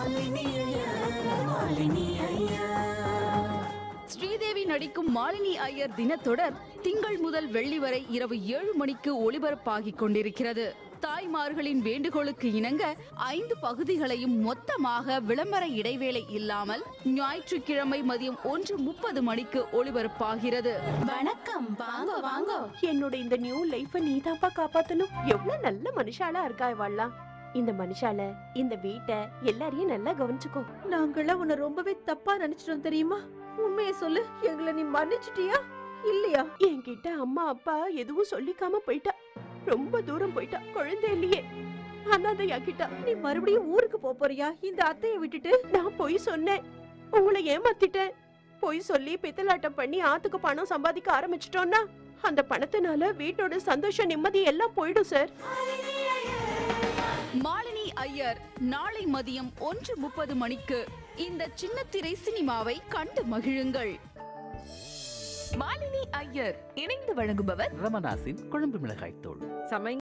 ஸ்ரீதேவி நடிக்கும் மாலினி ஐயர் தினத்தொடர் திங்கள் முதல் வெள்ளி வரை இரவு 7 மணிக்கு ஒளிபரப்பாகிக் கொண்டிருக்கிறது. தாய்மார்களின் வேண்டுகோளுக்கு இணங்க 5 பகுதிகளையும் மொத்தமாக விளம்பர இடைவேளை இல்லாமல் ஞாயிற்றுக்கிழமை மதியம் 1:30 மணிக்கு ஒளிபரப்பாகிறது. வணக்கம், வாங்க வாங்க. என்னோட இந்த நியூ லைஃப நீதான்ப்பா காப்பாத்தணும். எவ்வளவு நல்ல மனுஷாலா இருக்கா இவாள்லாம். இந்த மனுஷால இந்த வீட்டை எல்லாரையும் நல்லா கவனிச்சுக்கோ. நாங்களாம் உன்னை ரொம்பவே தப்பா நினைச்சிட்டோம் தெரியுமா? உண்மையை சொல்லு, எங்களை நீ மன்னிச்சிட்டியா இல்லையா? என்கிட்ட அம்மா அப்பா எதுவும் சொல்லிக்காம போயிட்டா. ரொம்ப தூரம் போயிட்டா. குழந்தை இல்லையே, அனாதையாக்கிட்டா. நீ மறுபடியும் ஊருக்கு போறியா இந்த அத்தையை விட்டுட்டு? நான் பொய் சொன்னேன், உங்களை ஏமாத்திட்டேன். பொய் சொல்லி பித்தலாட்டம் பண்ணி ஆத்துக்கு பணம் சம்பாதிக்க ஆரம்பிச்சிட்டோம்னா அந்த பணத்தினால வீட்டோட சந்தோஷம் நிம்மதி எல்லாம் போயிடும் சார். மாலினி ஐயர் நாளை மதியம் 1:30 மணிக்கு இந்த சின்னத்திரை சினிமாவை கண்டு மகிழுங்கள். மாலினி ஐயர் இணைந்து வழங்குபவர் ரமணாசின் குழம்பு மிளகாய் தூள்.